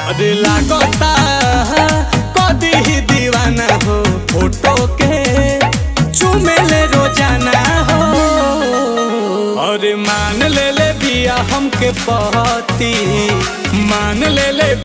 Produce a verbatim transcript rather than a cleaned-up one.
अरे लागता कदी ही दीवाना हो, फोटो के चुमेले रोजाना हो। अरे मान ले ले बिया हमके पति, मान ले ले